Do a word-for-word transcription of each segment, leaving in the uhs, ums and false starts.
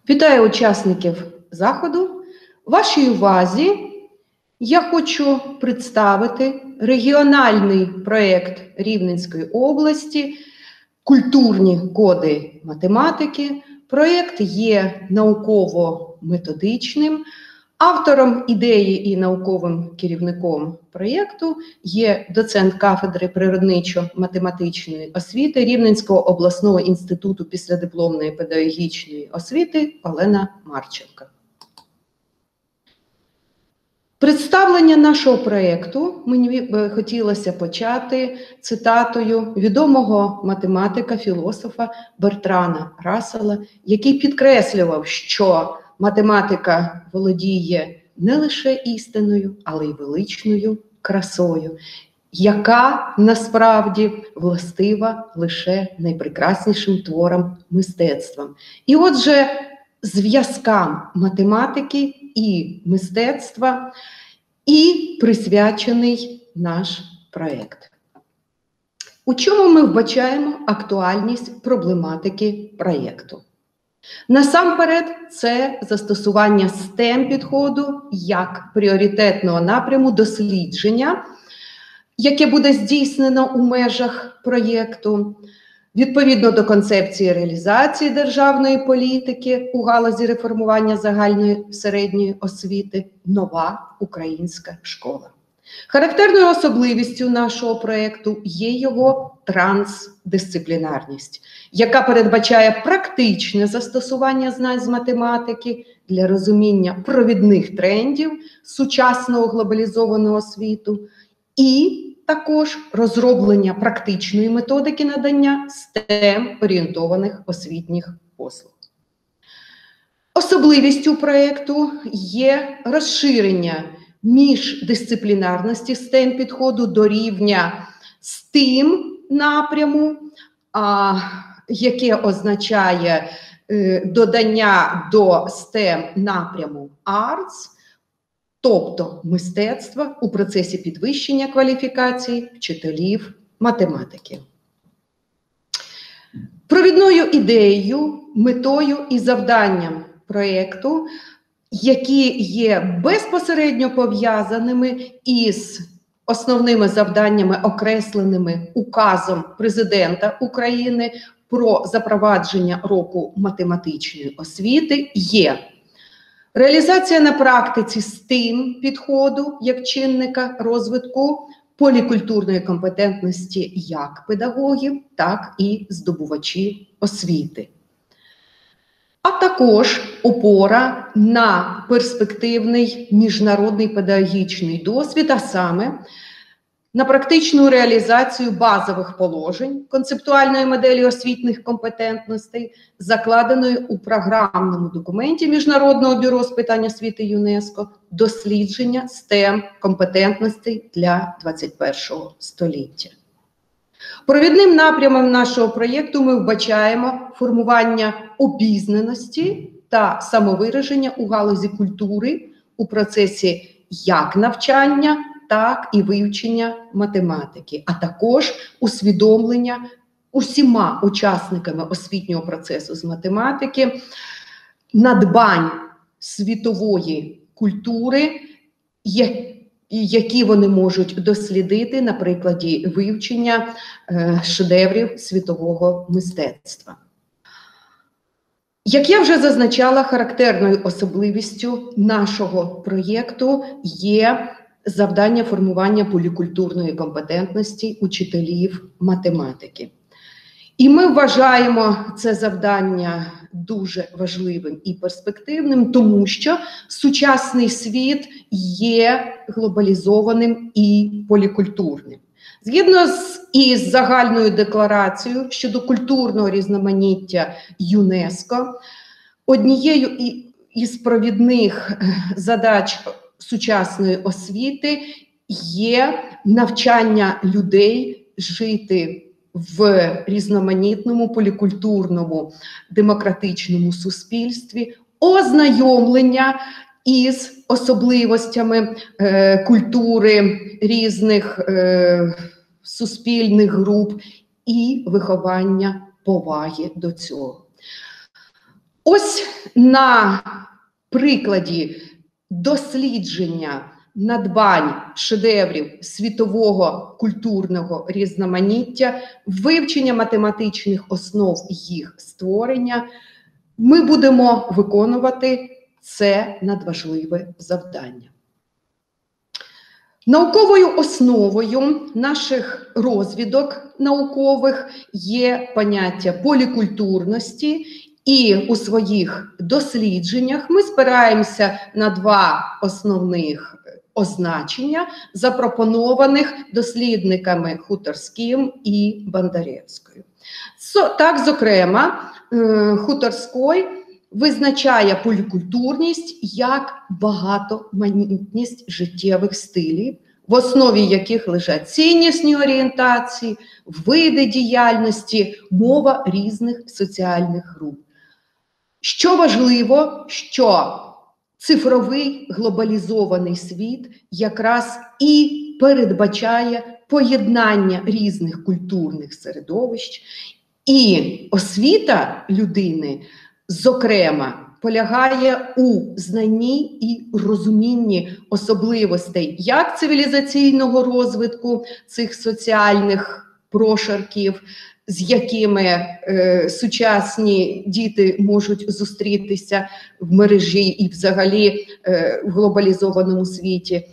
Вітаю учасників заходу. Вашій увазі я хочу представити регіональний проєкт Рівненської області «Культурні коди математики». Проєкт є науково-методичним. Автором ідеї і науковим керівником проєкту є доцент кафедри природничо-математичної освіти Рівненського обласного інституту післядипломної педагогічної освіти Олена Марченко. Представлення нашого проєкту мені б хотілося почати цитатою відомого математика, філософа Бертрана Рассела, який підкреслював, що математика володіє не лише істиною, але й величною красою, яка насправді властива лише найпрекраснішим творам мистецтва. І отже, зв'язкам математики і мистецтва і присвячений наш проєкт. У чому ми вбачаємо актуальність проблематики проєкту? Насамперед, це застосування стем-підходу як пріоритетного напряму дослідження, яке буде здійснено у межах проєкту, відповідно до концепції реалізації державної політики у галузі реформування загальної середньої освіти «Нова українська школа». Характерною особливістю нашого проєкту є його трансдисциплінарність, яка передбачає практичне застосування знань з математики для розуміння провідних трендів сучасного глобалізованого світу і також розроблення практичної методики надання стем-орієнтованих освітніх послуг. Особливістю проєкту є розширення міждисциплінарності стем-підходу до рівня стем напряму, а, яке означає е, додання до стем напряму артс, тобто мистецтва у процесі підвищення кваліфікації вчителів математики. Провідною ідеєю, метою і завданням проєкту, які є безпосередньо пов'язаними із основними завданнями, окресленими указом Президента України про запровадження року математичної освіти, є реалізація на практиці стем-підходу як чинника розвитку полікультурної компетентності як педагогів, так і здобувачів освіти. А також опора на перспективний міжнародний педагогічний досвід, а саме на практичну реалізацію базових положень концептуальної моделі освітніх компетентностей, закладеної у програмному документі Міжнародного бюро з питань освіти ЮНЕСКО «Дослідження стем-компетентностей для двадцять першого століття». Провідним напрямом нашого проєкту ми вбачаємо формування обізнаності та самовираження у галузі культури у процесі як навчання, так і вивчення математики, а також усвідомлення усіма учасниками освітнього процесу з математики надбань світової культури, які вони можуть дослідити на прикладі вивчення е, шедеврів світового мистецтва. Як я вже зазначала, характерною особливістю нашого проєкту є завдання формування полікультурної компетентності учителів математики. І ми вважаємо це завдання дуже важливим і перспективним, тому що сучасний світ є глобалізованим і полікультурним. Згідно з із загальною декларацією щодо культурного різноманіття ЮНЕСКО, однією із провідних задач сучасної освіти є навчання людей жити в різноманітному, полікультурному, демократичному суспільстві, ознайомлення із особливостями е, культури різних е, суспільних груп і виховання поваги до цього. Ось на прикладі дослідження надбань шедеврів світового культурного різноманіття, вивчення математичних основ їх створення, ми будемо виконувати це надважливе завдання. Науковою основою наших розвідок наукових є поняття полікультурності, і у своїх дослідженнях ми спираємося на два основних означення, запропонованих дослідниками Хуторським і Бондаревською. Так, зокрема, Хуторський визначає полікультурність як багатоманітність життєвих стилів, в основі яких лежать ціннісні орієнтації, види діяльності, мова різних соціальних груп. Що важливо, що цифровий глобалізований світ якраз і передбачає поєднання різних культурних середовищ, і освіта людини, зокрема, полягає у знанні і розумінні особливостей як цивілізаційного розвитку цих соціальних прошарків, з якими е, сучасні діти можуть зустрітися в мережі і взагалі е, в глобалізованому світі,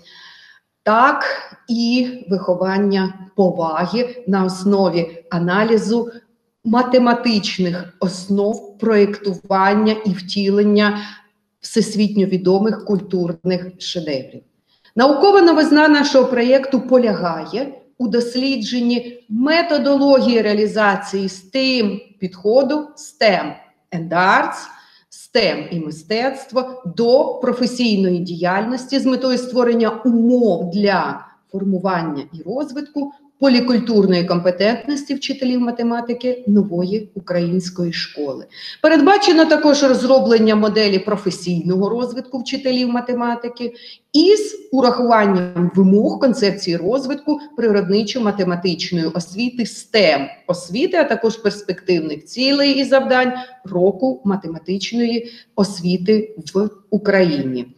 так і виховання поваги на основі аналізу математичних основ проєктування і втілення всесвітньо відомих культурних шедеврів. Наукова новизна нашого проєкту полягає у дослідженні методології реалізації стем підходу STEM and Arts, STEM і мистецтво до професійної діяльності з метою створення умов для формування і розвитку полікультурної компетентності вчителів математики нової української школи. Передбачено також розроблення моделі професійного розвитку вчителів математики із урахуванням вимог концепції розвитку природничо-математичної освіти STEM освіти, а також перспективних цілей і завдань року математичної освіти в Україні.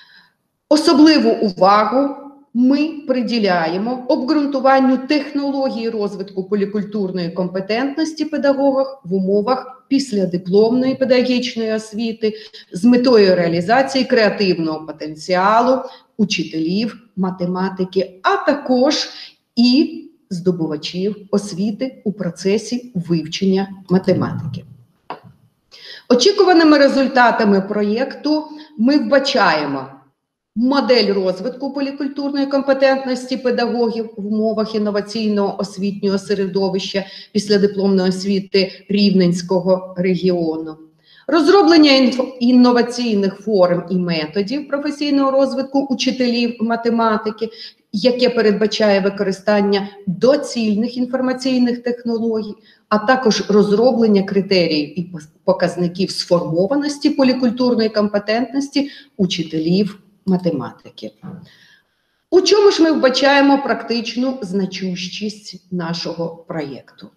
Особливу увагу ми приділяємо обґрунтуванню технології розвитку полікультурної компетентності педагогів в умовах післядипломної педагогічної освіти з метою реалізації креативного потенціалу учителів математики, а також і здобувачів освіти у процесі вивчення математики. Очікуваними результатами проєкту ми вбачаємо модель розвитку полікультурної компетентності педагогів в умовах інноваційного освітнього середовища післядипломної освіти Рівненського регіону, розроблення інноваційних форм і методів професійного розвитку учителів математики, яке передбачає використання доцільних інформаційних технологій, а також розроблення критеріїв і показників сформованості полікультурної компетентності учителів математики. У чому ж ми вбачаємо практичну значущість нашого проєкту?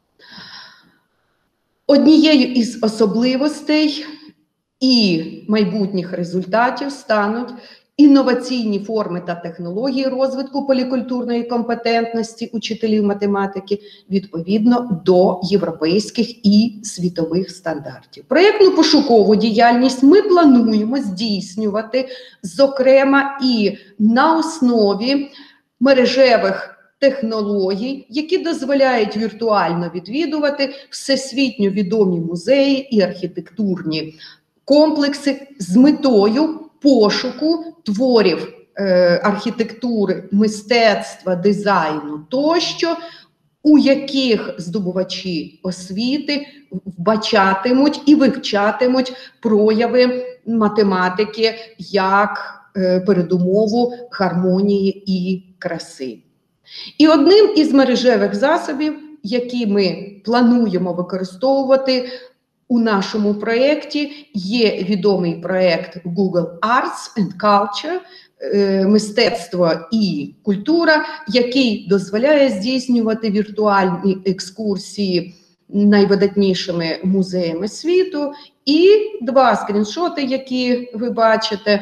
Однією із особливостей і майбутніх результатів стануть інноваційні форми та технології розвитку полікультурної компетентності учителів математики відповідно до європейських і світових стандартів. Проєктну пошукову діяльність ми плануємо здійснювати, зокрема, і на основі мережевих технологій, які дозволяють віртуально відвідувати всесвітньо відомі музеї і архітектурні комплекси з метою пошуку творів е, архітектури, мистецтва, дизайну тощо, у яких здобувачі освіти вбачатимуть і вивчатимуть прояви математики як е, передумову гармонії і краси. І одним із мережевих засобів, які ми плануємо використовувати у нашому проєкті, є відомий проєкт Google Arts and Culture, мистецтво і культура, який дозволяє здійснювати віртуальні екскурсії найвидатнішими музеями світу. І два скріншоти, які ви бачите,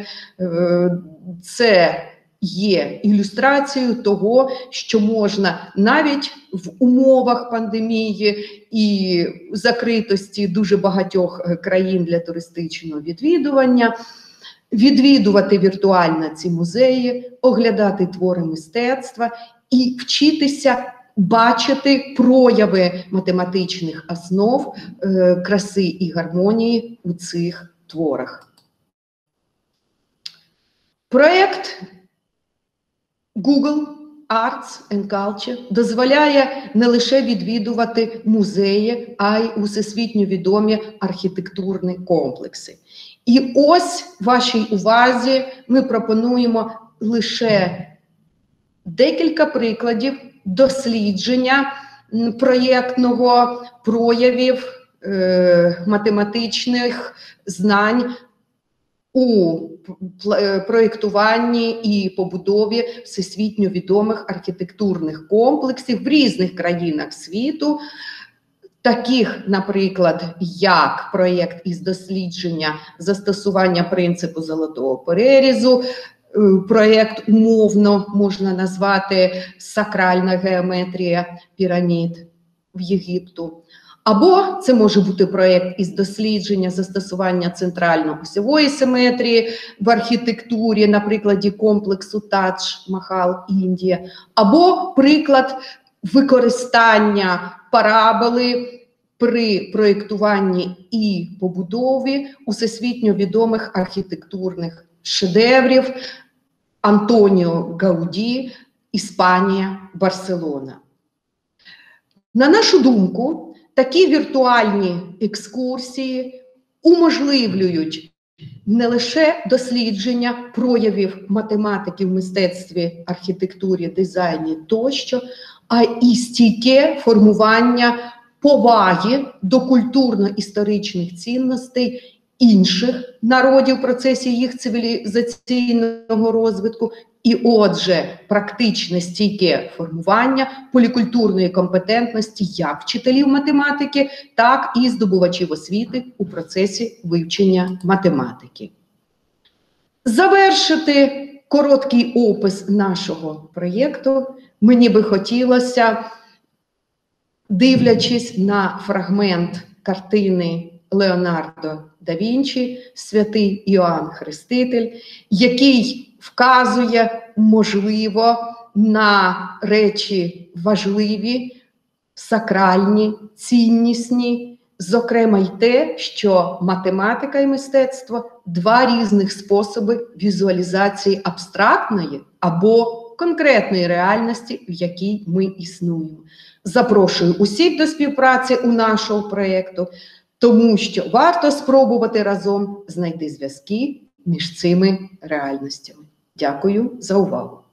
це є ілюстрацією того, що можна навіть в умовах пандемії і закритості дуже багатьох країн для туристичного відвідування відвідувати віртуально ці музеї, оглядати твори мистецтва і вчитися бачити прояви математичних основ е, краси і гармонії у цих творах. Проєкт Google Arts and Culture дозволяє не лише відвідувати музеї, а й усесвітньо відомі архітектурні комплекси. І ось вашій увазі ми пропонуємо лише декілька прикладів дослідження проєктного проявів е, математичних знань у проєктуванні і побудові всесвітньо відомих архітектурних комплексів в різних країнах світу, таких, наприклад, як проєкт із дослідження застосування принципу золотого перерізу, проєкт умовно можна назвати «Сакральна геометрія пірамід» в Єгипту. Або це може бути проєкт із дослідження застосування центрально-осьової симетрії в архітектурі, на прикладі комплексу Тадж-Махал, Індія. Або приклад використання параболи при проєктуванні і побудові усесвітньо відомих архітектурних шедеврів Антоніо Гауді, Іспанія, Барселона. На нашу думку, такі віртуальні екскурсії уможливлюють не лише дослідження проявів математики в мистецтві, архітектурі, дизайні тощо, а й стійке формування поваги до культурно-історичних цінностей інших народів в процесі їх цивілізаційного розвитку, і отже, практичне стійке формування полікультурної компетентності як вчителів математики, так і здобувачів освіти у процесі вивчення математики. Завершити короткий опис нашого проєкту мені би хотілося, дивлячись на фрагмент картини Леонардо да Вінчі «Святий Іоанн Хреститель», який вказує, можливо, на речі важливі, сакральні, ціннісні, зокрема й те, що математика і мистецтво – два різних способи візуалізації абстрактної або конкретної реальності, в якій ми існуємо. Запрошую усіх до співпраці у нашого проєкту, тому що варто спробувати разом знайти зв'язки між цими реальностями. Дякую за увагу.